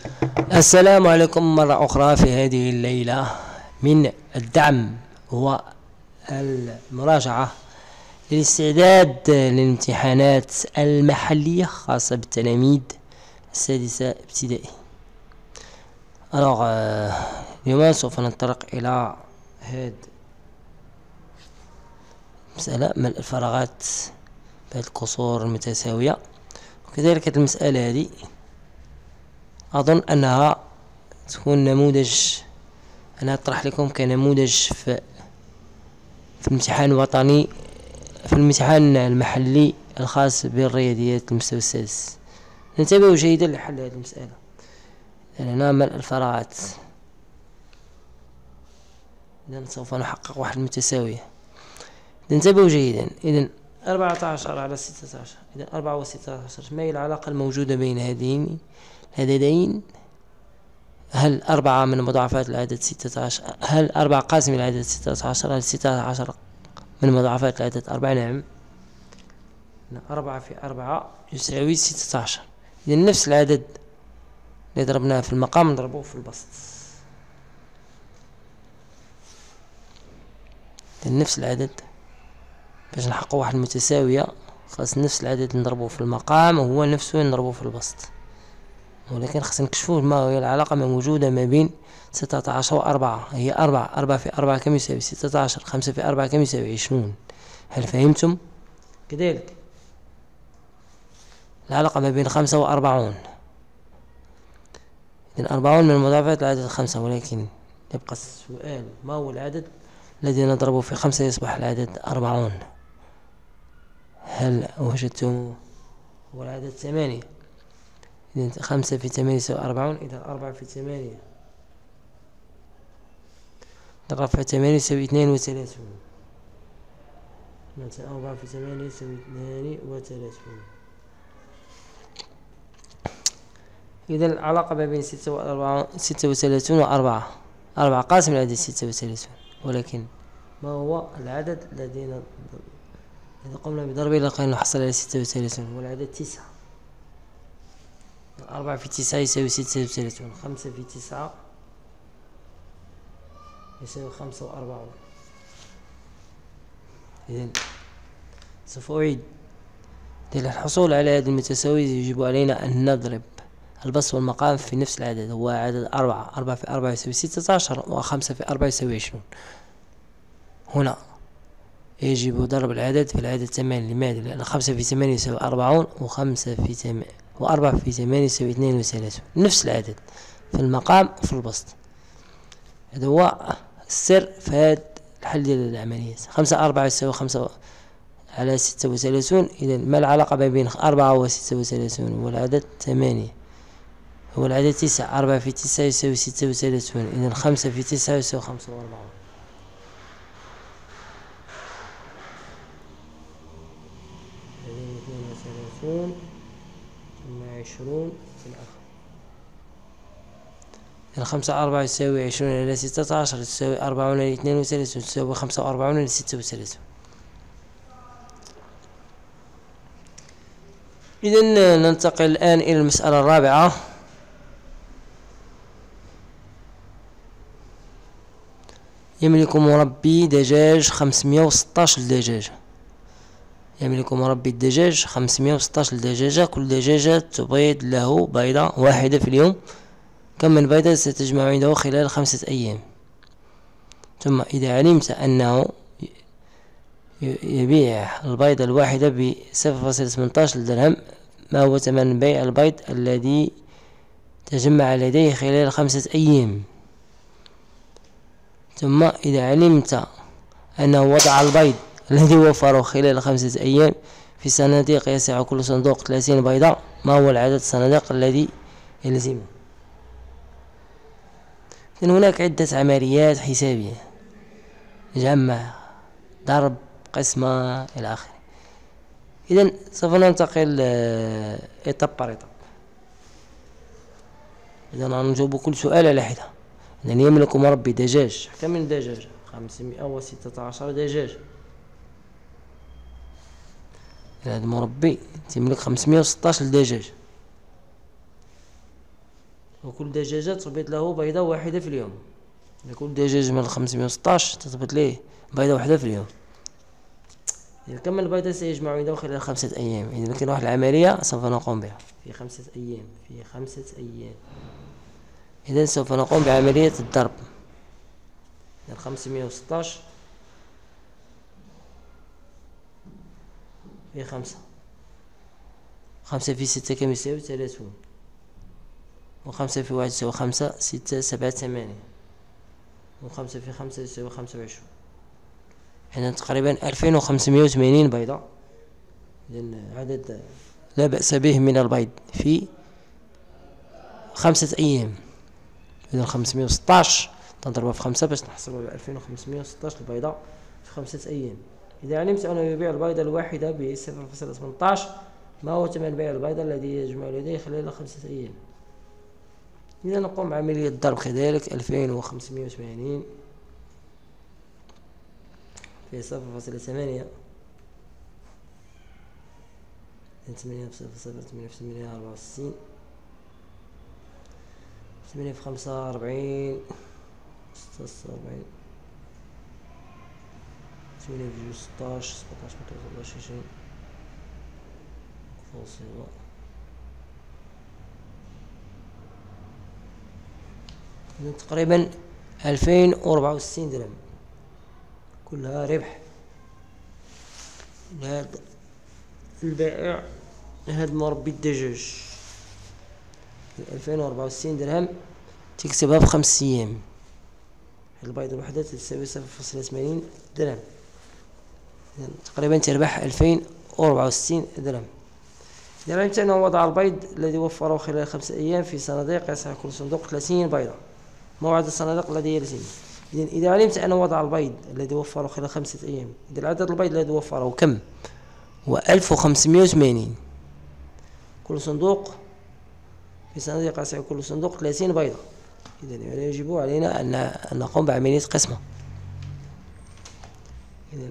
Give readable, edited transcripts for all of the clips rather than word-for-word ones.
السلام عليكم مرة أخرى في هذه الليلة من الدعم والمراجعة للاستعداد للامتحانات المحلية خاصة بالتلاميذ السادسة ابتدائي. اليوم سوف نتطرق إلى هذه المسألة ملء الفراغات بعد الكسور المتساوية، وكذلك المسألة هذه أظن أنها تكون نموذج، أنا أطرح لكم كنموذج في الامتحان الوطني، في الامتحان المحلي الخاص بالرياضيات المستوى السادس. ننتبه جيدا لحل هذه المسألة، لأننا ملء الفراغات. إذن سوف نحقق واحد المتساوية. ننتبه جيدا. إذن 14 على 16، إذن 4 و16، ما هي العلاقة الموجودة بين هذين العددين؟ هل 4 من مضاعفات العدد 16؟ هل 4 قاسم العدد 16؟ هل 16 من مضاعفات العدد 4؟ نعم، 4 في 4 يساوي 16. إذن نفس العدد اللي ضربناه في المقام نضربوه في البسط. إذن نفس العدد باش نحقق واحد المتساوية خاص نفس العدد نضربوه في المقام وهو نفسه نضربوه في البسط، ولكن خصنا نكشفوا ما هي العلاقة موجودة ما بين 16 و 4. هي 4 في 4 كم يساوي 16، 5 في 4 كم يساوي 20. هل فهمتم؟ كذلك العلاقة ما بين 5 و 40. إذن 40 من مضاعفات العدد 5، ولكن يبقى السؤال ما هو العدد الذي نضربه في 5 يصبح العدد 40؟ هل وجدتم؟ هو العدد 8. إذن 5 في 8 يساوي 40. إذن 4 في 8 نضرب في 8 يساوي 32. 4 في 8 يساوي 32. إذن العلاقة ما بين 36 و 4. 4 قاسم العدد 36، ولكن ما هو العدد الذي إذا قمنا بضربه لقد نحصل على 36؟ هو العدد 9. 4 في 9 يساوي 36. 5 في 9 يساوي 45. إذن سوف أعيد. للحصول على هذا المتساوي يجب علينا أن نضرب البسط والمقام في نفس العدد، هو عدد 4. 4 في 4 يساوي 16، و5 في 4 يساوي 20. هنا يجب ضرب العدد في العدد 8. لماذا؟ لأن 5 في 8 يساوي 40، و4 في 8 يساوي 32. نفس العدد في المقام وفي البسط. هذا هو السر في هذا الحل ديال العمليات. 5 4 يساوي 5 على 36. إذا ما العلاقة بين 4 و 36؟ هو العدد 8. هو العدد 9. 4 في 9 يساوي 36. إذا 5 في 9 يساوي 45. ثم 20 في الآخر. إذا 5 4 يساوي 20 على 16 تساوي 40 على 32 تساوي 45 على 36. إذن ننتقل الآن إلى المسألة الرابعة. يملك مربي دجاج 516 دجاجة. يملك مربي الدجاج 516 دجاجة. كل دجاجة تبيض له بيضة واحدة في اليوم. كم من بيضة ستجمع عنده خلال 5 أيام؟ ثم إذا علمت أنه يبيع البيضة الواحدة ب 0.18 درهم، ما هو ثمن بيع البيض الذي تجمع لديه خلال 5 أيام؟ ثم إذا علمت أنه وضع البيض الذي وفره خلال 5 أيام في صناديق يسع كل صندوق 30 بيضة، ما هو العدد الصناديق الذي يلزمه؟ إذن هناك عدة عمليات حسابية: جمع، ضرب، قسمة، إلى آخره. إذن سوف ننتقل إيطاب بار إيطاب. إذن نجاوب كل سؤال على حدة. إذن يملك مربي دجاج كم من دجاجة؟ 516 دجاجة. هذا المربي تملك 516 دجاج. وكل دجاجة تبيض له بيضة واحدة في اليوم. كل دجاج من 516 تثبت ليه بيضة واحدة في اليوم. إذا كم البيضة سيجمع عنده خلال 5 أيام؟ إذا كان واحد العملية سوف نقوم بها في 5 أيام. إذا سوف نقوم بعملية الضرب. 516 في 5. 5 في 6 كم يساوي 30. و5 في 1 يساوي 5. 6 7 8. و5 في 5 يساوي 25. إذا تقريبا 2580 بيضة. إذن عدد لا بأس به من البيض في 5 أيام. إذا 516 تضربها في 5 باش نحصلوا على 2516 البيضة في 5 أيام. إذا علمت أنه يبيع البيضة الواحدة ب 0.18، ما هو ثمن بيع البيضة الذي يجمع لديه خلال 5 أيام؟ إذا نقوم بعملية ضرب كذلك. 2580 في 0.8. 8 في 0.0 8 في 8 64. 8 في 5 40. 46. 8 في 16 17 23 فاصلة. تقريبا 2064 درهم كلها ربح لهذا البائع لهذا مربي الدجاج. 2064 درهم تكسبها في 5 أيام. البيضة الوحدة تساوي 0.80 درهم. تقريبا تربح 2064 درهم. إذا علمت أنه وضع البيض الذي وفره خلال 5 أيام في صناديق يسع كل صندوق 30 بيضة، موعد الصناديق الذي يلزم. إذا علمت أنه وضع البيض الذي وفره خلال 5 أيام، إذا عدد البيض الذي وفره كم؟ هو 1580. كل صندوق في صناديق يسع كل صندوق 30 بيضة. إذا يجب علينا أن نقوم بعملية قسمة. إذا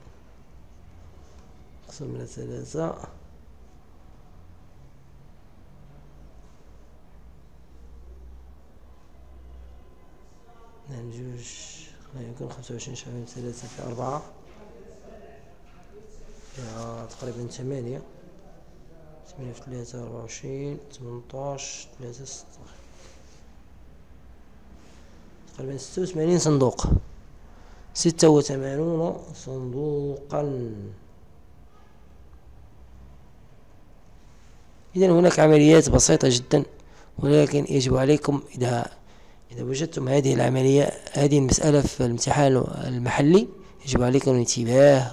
قسم من 3 جوج لا يمكن 25 شهر 3 في 4 تقريبا 8. 8 في 3 24. 18 3 16 تقريبا 86 صندوق. 86 صندوقا. إذن هناك عمليات بسيطة جدا، ولكن يجب عليكم إذا وجدتم هذه العملية هذه المسألة في الامتحان المحلي يجب عليكم الانتباه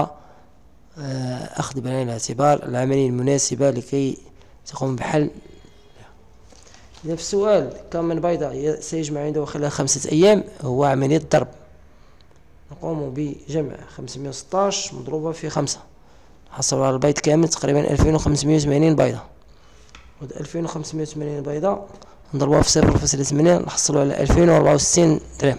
وأخذ بعين الاعتبار العملية المناسبة لكي تقوم بحل. إذا في السؤال كم من بيضة سيجمع عنده خلال 5 أيام، هو عملية ضرب. نقوم بجمع 516 مضروبة في 5 نحصل على البيض كامل تقريبا 2580 بيضة. 2580 بيضة نضربوها في 0.8 نحصلوا على 2064 درهم.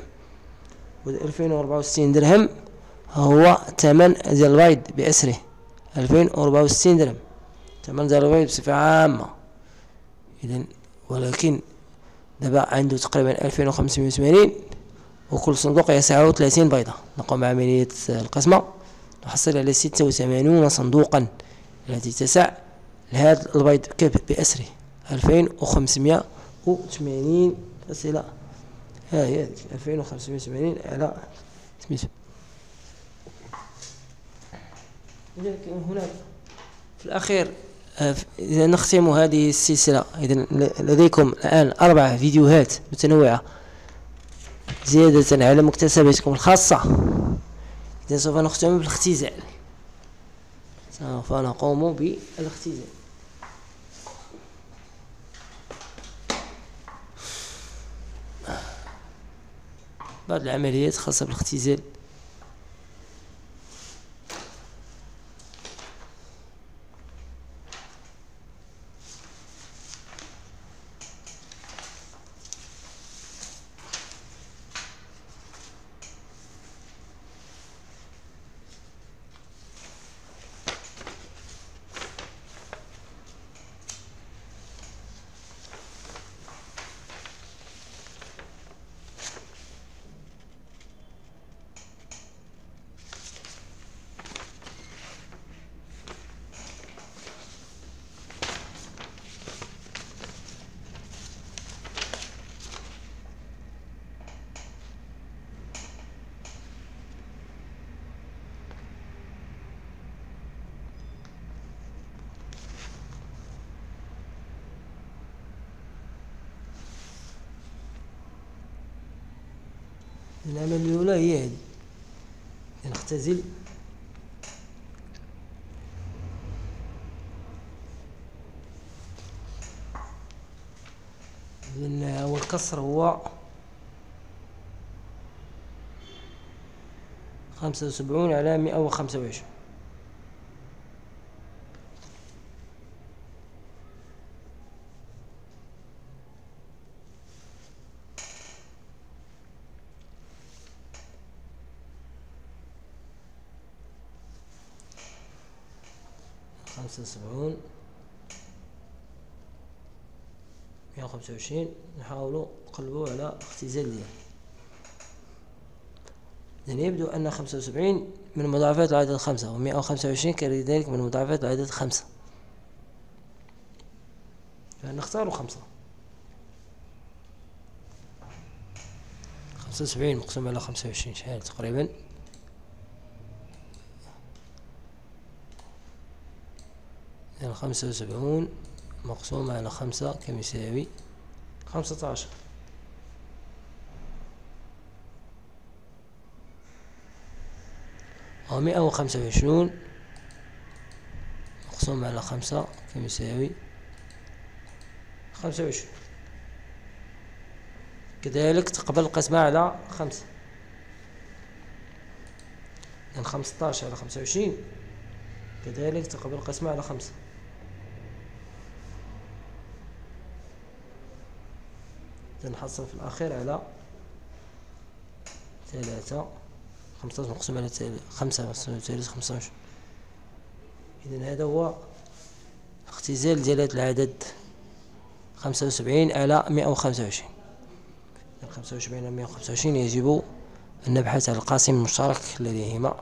2064 درهم هو ثمن ديال البيض بأسره. 2064 درهم ثمن ديال البيض بصفة عامة. إذن ولكن دابا عنده تقريبا 2580 وكل صندوق يسعه 30 بيضة. نقوم بعملية القسمة نحصل على 86 صندوقا التي تسع لهذا البيض بأسره 2580 أسئلة. هي 2580 على سميتو. لكن هناك في الأخير إذا نختم هذه السلسلة، إذا لديكم الآن 4 فيديوهات متنوعة زيادة على مكتسباتكم الخاصة. إذا سوف نختم بالاختزال. سوف نقوم بالاختزال. بعض العمليات خاصة بالاختزال. العملية الأولى هي هذه، نختزل والكسر هو 75 على 125. خمسة وسبعون 125. نحاولوا نقلبوا على اختزال ديالو. إذن يبدو أن 75 من مضاعفات العدد 5، و125 كذلك من مضاعفات العدد 5، فنختار 5. 75 مقسوم على 25 شحال تقريبا؟ يعني 75 مقسوم على 5 كم يساوي 15. أو 125 مقسوم على 5 كم يساوي 25. كذلك تقبل القسمة على 5، يعني 15 على 25 كذلك تقبل القسمة على 5. نحصل في الأخير على 3. 15 مقسوم على 5 مقسوم على 3 15. إذن هذا هو اختزال ديال هذا العدد 75 على 125. 75 على 125 يجب أن نبحث عن القاسم المشترك لديهما.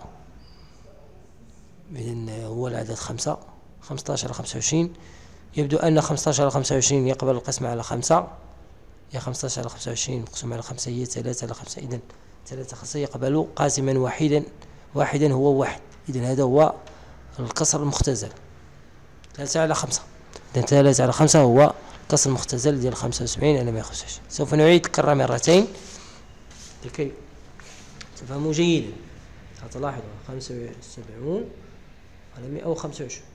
إذن هو العدد 5. 15 على 25 يبدو أن 15 على 25 يقبل القسمة على 5. هي 15 على 25 مقسوم على 5 هي 3 على 5. إذن 3 5 يقبل قاسما واحدا هو 1. إذن هذا هو الكسر المختزل 3 على 5. إذن 3 على 5 هو الكسر المختزل ديال 75 على 125. سوف نعيد الكرة مرتين لكي تفهموا جيدا. تلاحظوا 75 على 125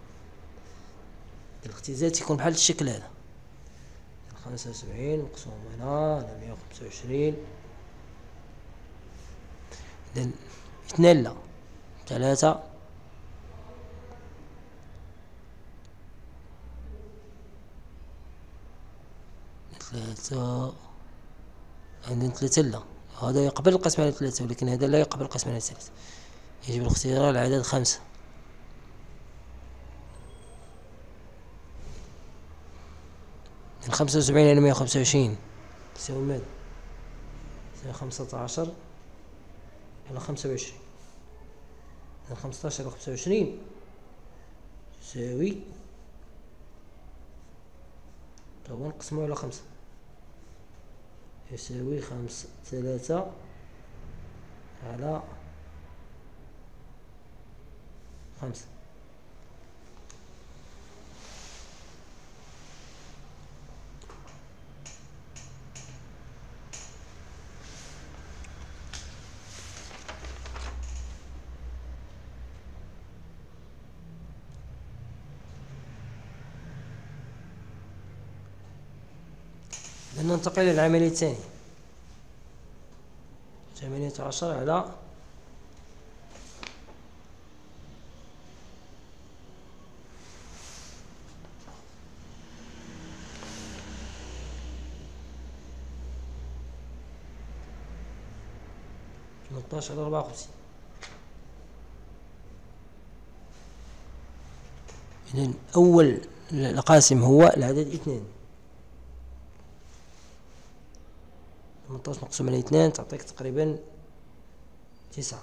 الاختزال تكون بحال الشكل هذا، 75 مقسوم هنا على 125. إذن 2 لا 3 3 عندنا 3 لا. هذا يقبل القسم على 3 ولكن هذا لا يقبل القسم على 3. يجب الاختيار العدد 5. من 75 إلى 125 تساوي ماذا؟ تساوي 15 على 25. من 15 على 25 تساوي طبعا نقسمو على 5 يساوي 3 على 5. ننتقل إلى العملية الثانية. 18 على 18 على 54. إذن أول القاسم هو العدد 2. 18 مقسوم على 2 تعطيك تقريبا 9.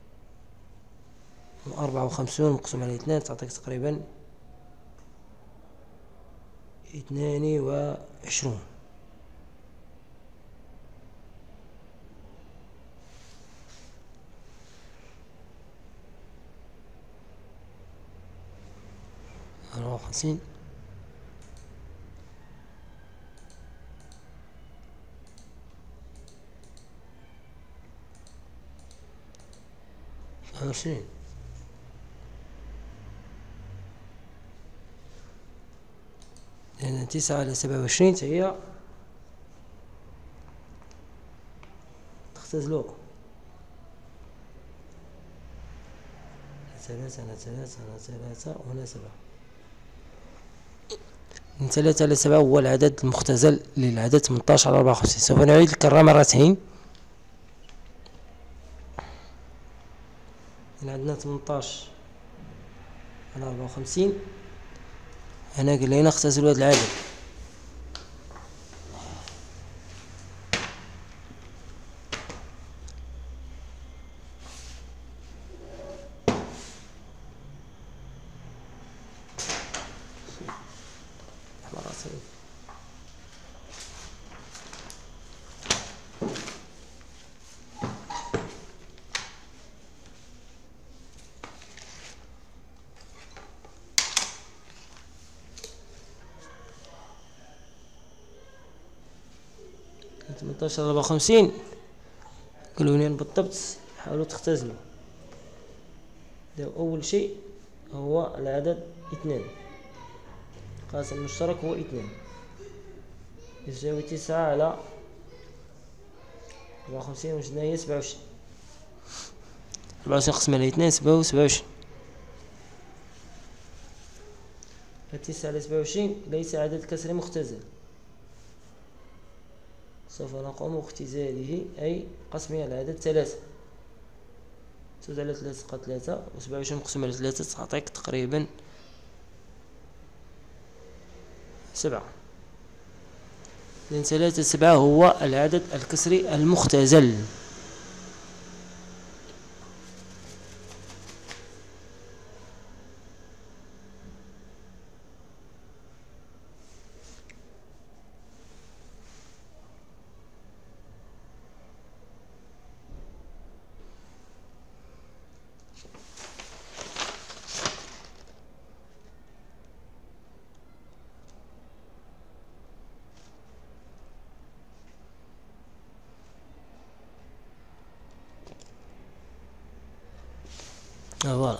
54 مقسوم على 2 تعطيك تقريبا 22. خمسين. 27. لأن 9 على 27 هي تختزلوا 3 على 3 على 3 وهنا 7. من 3 على 7 هو العدد المختزل للعدد 18 على 54. سوف نعيد الكرة مرتين. هنا عندنا 18 على 54. هنا قال لنا اختزلوا هذا العدد. تمنتاش على 54. قالوا لي بالضبط حاولوا تختزلوا. أول شيء هو العدد 2. القاسم المشترك هو 2 يساوي 9 على 54. وجدنا هي 27. 24 قسمة على 2 يساوي 27. 9 على 27 ليس عدد كسري مختزل. سوف نقوم باختزاله أي قسمه على عدد 3. 3 على 3 تبقى 3 و27 مقسوم على 3 تعطيك تقريبا 7. لأن 3 7 هو العدد الكسري المختزل. فوالا.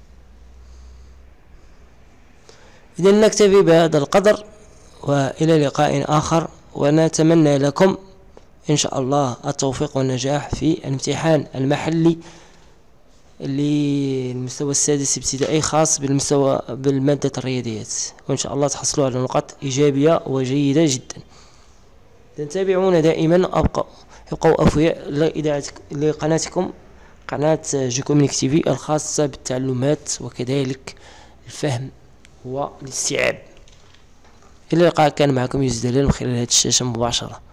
إذا نكتفي بهذا القدر وإلى لقاء آخر، ونتمنى لكم إن شاء الله التوفيق والنجاح في الامتحان المحلي للمستوى السادس ابتدائي خاص بالمادة الرياضيات، وإن شاء الله تحصلوا على نقاط إيجابية وجيدة جدا. تابعونا دائما، ابقوا أوفياء لقناتكم قناة جيكومينيك تي في الخاصة بالتعلمات وكذلك الفهم والاستيعاب. إلى اللقاء. كان معكم يوسف دلال من خلال هذه الشاشة مباشرة.